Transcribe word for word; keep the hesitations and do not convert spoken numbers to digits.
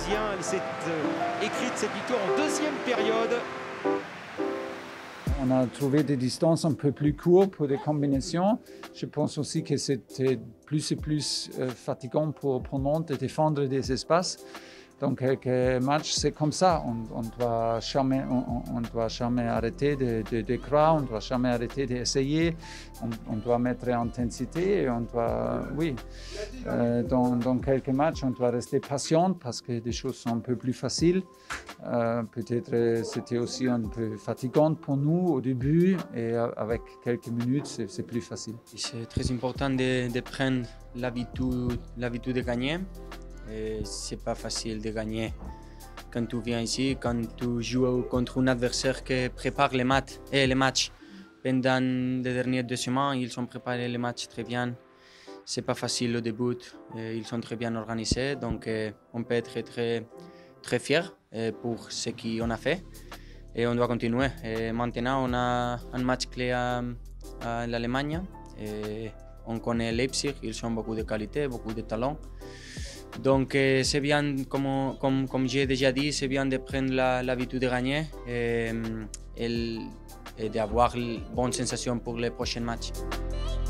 Parisien. Elle s'est euh, écrite cette victoire en deuxième période. On a trouvé des distances un peu plus courtes pour des combinaisons. Je pense aussi que c'était plus et plus euh, fatigant pour, pour Nantes de défendre des espaces. Donc, quelques matchs, c'est comme ça. On ne doit jamais, on, on doit jamais arrêter de, de, de croire, on ne doit jamais arrêter d'essayer. On, on doit mettre intensité et on doit, oui, euh, dans, dans quelques matchs, on doit rester patient parce que des choses sont un peu plus faciles. Euh, peut-être c'était aussi un peu fatigant pour nous au début et avec quelques minutes, c'est, c'est plus facile. C'est très important de, de prendre l'habitude, l'habitude de gagner. Ce n'est pas facile de gagner quand tu viens ici, quand tu joues contre un adversaire qui prépare les matchs. Et les matchs. Pendant les dernières deux semaines, ils ont préparé les matchs très bien. Ce n'est pas facile au début, ils sont très bien organisés, donc on peut être très, très fiers pour ce qu'on a fait. Et on doit continuer. Et maintenant, on a un match clé à, à l'Allemagne. Et on connaît Leipzig, ils ont beaucoup de qualité, beaucoup de talent. Donc euh, c'est bien, comme, comme, comme j'ai déjà dit, c'est bien de prendre la, l'habitude de gagner et, et, et d'avoir de bonnes sensations pour les prochains matchs.